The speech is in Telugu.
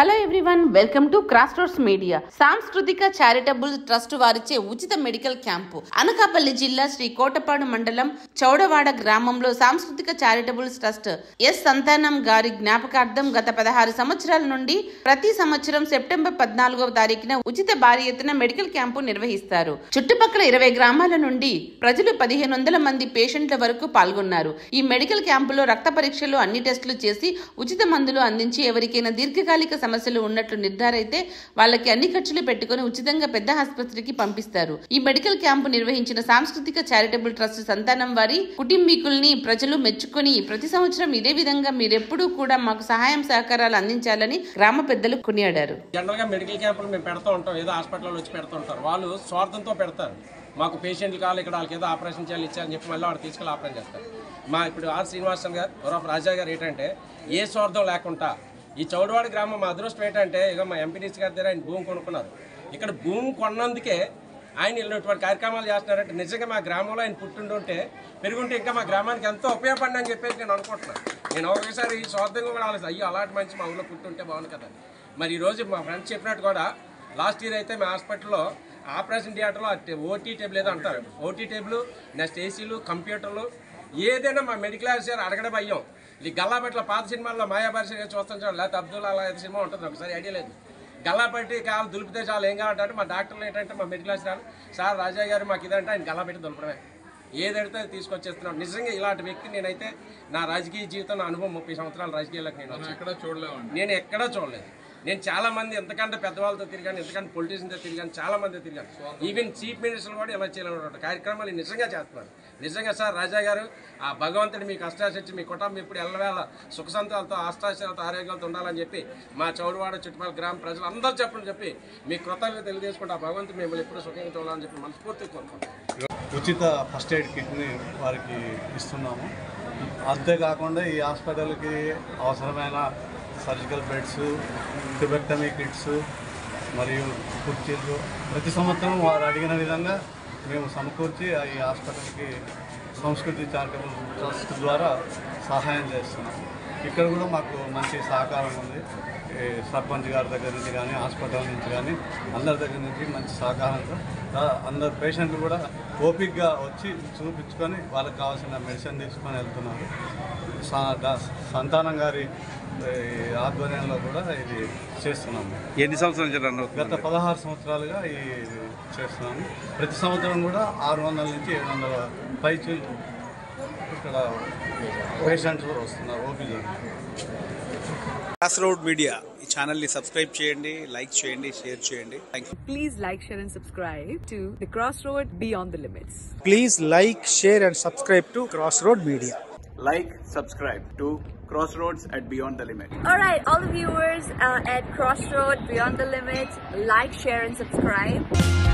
Hello everyone, welcome to Cross Roads Media. సాంస్కృతిక చారిటబుల్ ట్రస్ట్ వారిచే ఉచిత మెడికల్ క్యాంపు. అనకాపల్లి జిల్లా శ్రీ కోటపాడు మండలం చౌడవాడ గ్రామంలో సాంస్కృతిక చారిటబుల్ ట్రస్ట్ ఎస్ సంతానం గారి జ్ఞాపకార్థం గత 16 సంవత్సరాల నుండి ప్రతి సంవత్సరం సెప్టెంబర్ 14వ తారీఖున ఉచిత భారీ ఎత్తున మెడికల్ క్యాంపు నిర్వహిస్తారు. చుట్టుపక్కల 20 గ్రామాల నుండి ప్రజలు 1500 మంది పేషెంట్ల వరకు పాల్గొన్నారు. ఈ మెడికల్ క్యాంపులో రక్త పరీక్షలు, అన్ని టెస్టులు చేసి ఉచిత మందులు అందించి ఎవరికైనా దీర్ఘకాలిక సమస్యలు ఉన్నట్లు నిర్ధారైతే వాళ్ళకి అన్ని ఖర్చులు పెట్టుకుని ఉచితంగా పెద్ద ఆసుపత్రికి పంపిస్తారు. ఈ మెడికల్ క్యాంపు నిర్వహించిన సాంస్కృతిక చారిటబుల్ ట్రస్ట్ సంతానం వారి కుటుంబీకుల్ని ప్రజలు మెచ్చుకొని ప్రతి సంవత్సరం ఇదే విధంగా మీరెప్పుడూ కూడా మాకు సహాయం సహకారాలు అందించాలని గ్రామ పెద్దలు కొనియాడారు. జనరల్ గా మెడికల్ క్యాంపులు మేము పెడతా ఉంటాం, ఏదో హాస్పిటల్లో వచ్చి పెడతా ఉంటారు. వాళ్ళు స్వార్థంతో పెడతారు. మాకు పేషెంట్లు కావాలి, ఇక్కడ వాళ్ళకి ఏదో ఆపరేషన్ చేయాలి ఇచ్చారని చెప్పి మళ్ళీ వాడు తీసుకెళ్ళి ఆపరేషన్ చేస్తారు. మా ఇప్పుడు ఆర్ శ్రీనివాసన్ గారు రాజా గారు ఏంటంటే ఏ స్వార్థం లేకుండా ఈ చౌడవాడ గ్రామం మా అదృష్టం ఏంటంటే ఇక మా ఎంపీడీసీ గారి దగ్గర ఆయన భూమి కొనుక్కున్నారు. ఇక్కడ భూమి కొన్నందుకే ఆయన ఇటువంటి కార్యక్రమాలు చేస్తున్నారంటే నిజంగా మా గ్రామంలో ఆయన పుట్టిండుంటే పెరుగుంటే ఇంకా మా గ్రామానికి ఎంతో ఉపయోగపడి అని చెప్పేసి నేను అనుకుంటున్నాను. నేను ఒకసారి స్వార్థంగా కూడా ఆలోచన అయ్యో అలాంటి మంచి మా ఊళ్ళో పుట్టుంటే బాగుంది కదా. మరి ఈరోజు మా ఫ్రెండ్స్ చెప్పినట్టు కూడా లాస్ట్ ఇయర్ అయితే మా హాస్పిటల్లో ఆపరేషన్ థియేటర్లో ఓటీ టేబుల్ ఏదో అంటారు, ఓటీ టేబుల్, నెక్స్ట్ ఏసీలు, కంప్యూటర్లు, ఏదైనా మా మెడికల్ ఆఫీసర్ అడగడం అయ్యాం. ఈ గల్లాపేటలో పాత సినిమాల్లో మాయాభాష చూస్తాం చూడండి, లేకపోతే అబ్దుల్ అలా సినిమా ఉంటుంది, ఒకసారి ఐడియా లేదు. గల్లాపెట్టి కాలు దులిపితే చాలు ఏం కావాలంటే మా డాక్టర్లు ఏంటంటే మా మెడికల్ ఆఫీసర్ సార్ రాజా గారు మాకు ఇదంటే ఆయన గల్లాపెట్టి దులపడమే, ఏదైతే తీసుకొచ్చేస్తున్నాడు. నిజంగా ఇలాంటి వ్యక్తి నేనైతే నా రాజకీయ జీవితం, నా అనుభవం 30 సంవత్సరాల రాజకీయాలకు నేను ఎక్కడా చూడలేదు. నేను చాలా మంది ఎంతకంటే పెద్దవాళ్ళతో తిరిగాను, ఎంతకంటే పొలిటీషియన్తో తిరిగాను, చాలా మంది తిరిగాను. ఈవెన్ చీఫ్ మినిస్టర్లు కూడా ఇలా చేయాలన్నటువంటి కార్యక్రమాలు నిజంగా చేస్తున్నారు. నిజంగా సార్ రాజా గారు, ఆ భగవంతుడు మీకు అష్టాశక్తి, మీ కుటుంబం ఇప్పుడు ఎల్లవేళ సుఖ సంతాలతో అష్టాశలతో ఆరోగ్యాలతో ఉండాలని చెప్పి మా చౌడవాడ చుట్టుపక్కల గ్రామ ప్రజలు అందరూ చెప్పి మీ కృతజ్ఞతలు తెలియజేసుకుంటే ఆ భగవంతుడు మిమ్మల్ని ఎప్పుడు సుఖంగా చూడాలని చెప్పి మనస్ఫూర్తిగా కోరుకుంటాం. ఉచిత ఫస్ట్ ఎయిడ్ కిట్ని వారికి ఇస్తున్నాము. అంతేకాకుండా ఈ హాస్పిటల్కి అవసరమైన సర్జికల్ బెడ్స్, ట్యూబెక్టమీ కిట్స్ మరియు కుర్చీలు ప్రతి సంవత్సరం వారు అడిగిన విధంగా మేము సమకూర్చి ఈ హాస్పిటల్కి సంస్కృతి చారిటబుల్ ట్రస్ట్ ద్వారా సహాయం చేస్తున్నాము. ఇక్కడ కూడా మాకు మంచి సహకారం ఉంది. సర్పంచ్ గారి దగ్గర నుంచి కానీ, హాస్పిటల్ నుంచి కానీ, అందరి దగ్గర నుంచి మంచి సహకారంతో అందరు పేషెంట్లు కూడా ఓపిక్గా వచ్చి చూపించుకొని వాళ్ళకి కావాల్సిన మెడిసిన్ తీసుకొని వెళ్తున్నారు. సంతానం గారి ఆధ్వర్యంలో కూడా ఇది చేస్తున్నాము. ఎన్ని సంవత్సరాలు? గత 16 సంవత్సరాలుగా ఇది చేస్తున్నాము. ప్రతి సంవత్సరం కూడా 600 నుంచి 700 పైచి ఇక్కడ పేషెంట్స్ కూడా వస్తున్నారు ఓపీలో. క్రాస్ రోడ్ మీడియా ఈ ఛానల్ ని సబ్స్క్రైబ్ చేయండి, లైక్ చేయండి, షేర్ చేయండి. Thank you. Please like, share and subscribe to the Crossroad Beyond the Limits. Please like, share and subscribe to Crossroad Media. Like, subscribe to Crossroads at Beyond the Limit. All right, all the viewers at Crossroad Beyond the Limits, like, share and subscribe.